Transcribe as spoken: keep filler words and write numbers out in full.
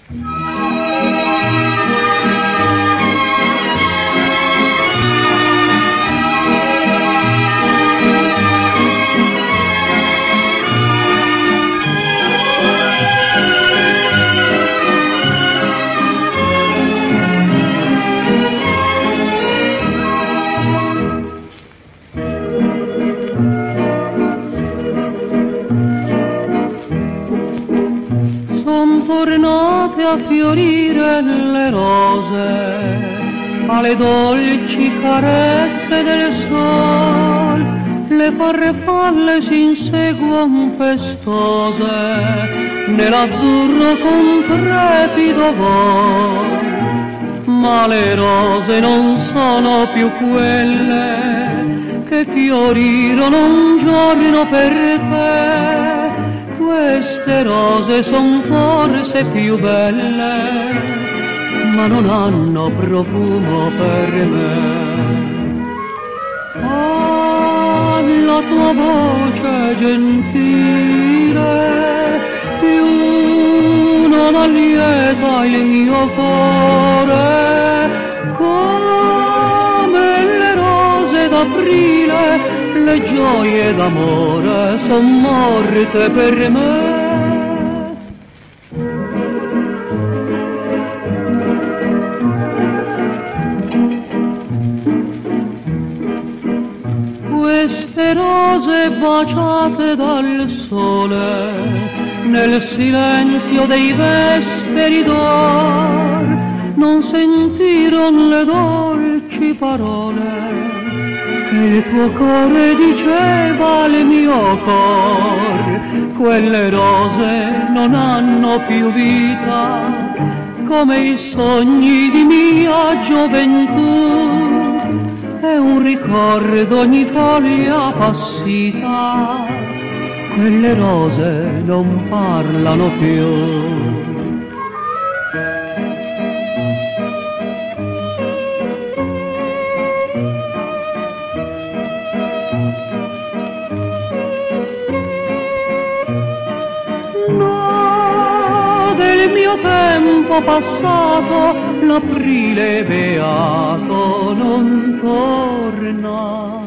Tornate a fiorire le rose, alle dolci carezze del sol, le farfalle si inseguon pestose, nell'azzurro con trepido vol. Ma le rose non sono più quelle che fiorirono un giorno per te. Queste rose son forse più belle, ma non hanno profumo per me. Ah, la tua voce gentile, più non allieta il mio cuore, come le rose d'aprile. Le gioie d'amore son morte per me. Queste rose baciate dal sole, nel silenzio dei vesperi d'or, non sentiron le dolci parole il tuo cuore diceva al mio cor. Quelle rose non hanno più vita come i sogni di mia gioventù. È un ricordo ogni foglia passita, quelle rose non parlano più. Del mio tempo passato l'aprile beato non torna.